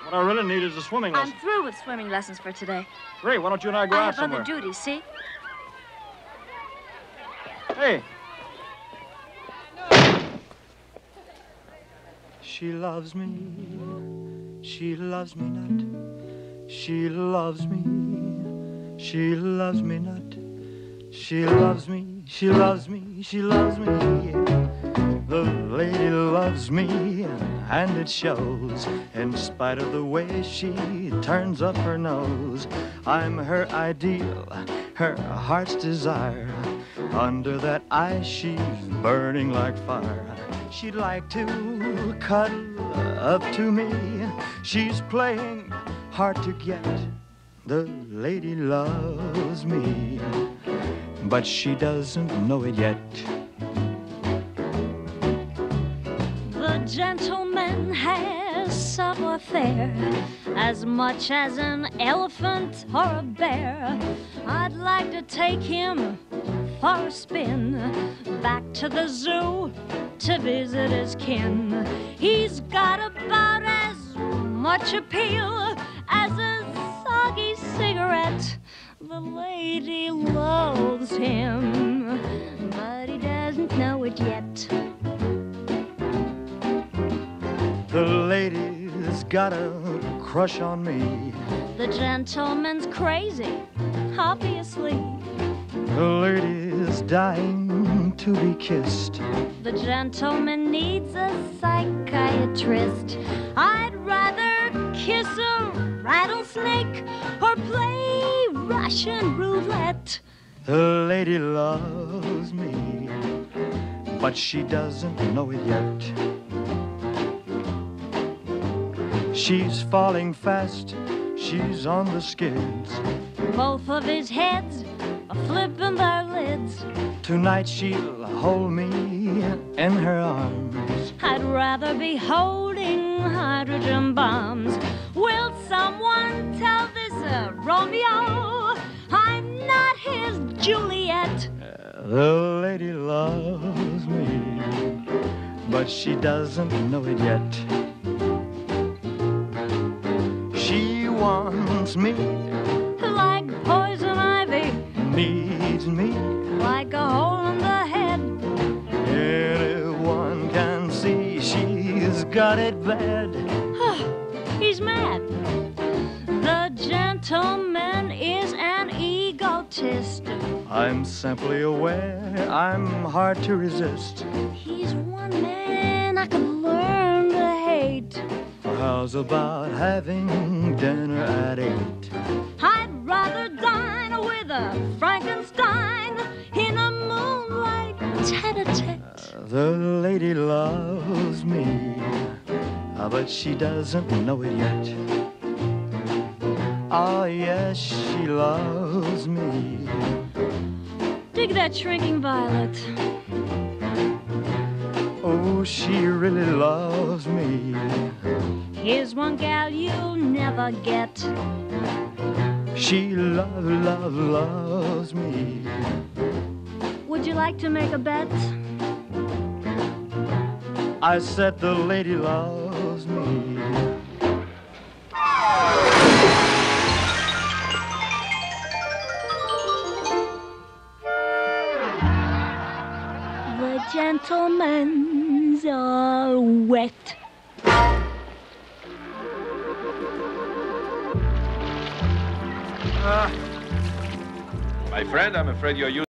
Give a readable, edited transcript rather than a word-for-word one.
What I really need is a swimming lesson. I'm through with swimming lessons for today. Great, why don't you and I go I out have somewhere? other duties, see? Hey. She loves me, she loves me not. She loves me, she loves me not. She loves me, she loves me, she loves me. The lady loves me, and it shows. In spite of the way she turns up her nose, I'm her ideal, her heart's desire. Under that eye, she's burning like fire. She'd like to cuddle up to me. She's playing hard to get. The lady loves me, but she doesn't know it yet. The gentleman has savoir-faire as much as an elephant or a bear. I'd like to take him for a spin back to the zoo to visit his kin. He's got about as much appeal as a soggy cigarette. The lady loves him, but he doesn't know it yet. The lady's got a crush on me. The gentleman's crazy, obviously. The lady's dying to be kissed. The gentleman needs a psychiatrist. I'd rather kiss a rattlesnake or play Russian roulette. The lady loves me, but she doesn't know it yet. She's falling fast, she's on the skids. Both of his heads are flipping their lids. Tonight she'll hold me in her arms. I'd rather be holding hydrogen bombs. Will someone tell this Romeo I'm not his Juliet? The lady loves me, but she doesn't know it yet. She wants me like poison ivy, needs me like a hole in the head. Anyone can see she's got it bad. He's mad. The gentleman is an egotist. I'm simply aware I'm hard to resist. He's one man I could learn to hate. How's about having dinner at 8? I'd rather dine with a Frankenstein in a moonlight tete-a-tete. The lady loves me, but she doesn't know it yet. Oh, yes, she loves me. Dig that shrinking violet. Oh, she really loves me. Here's one gal you'll never get. She loves me. Would you like to make a bet? I said the lady loves me. The gentlemen's all wet. My friend, I'm afraid you're using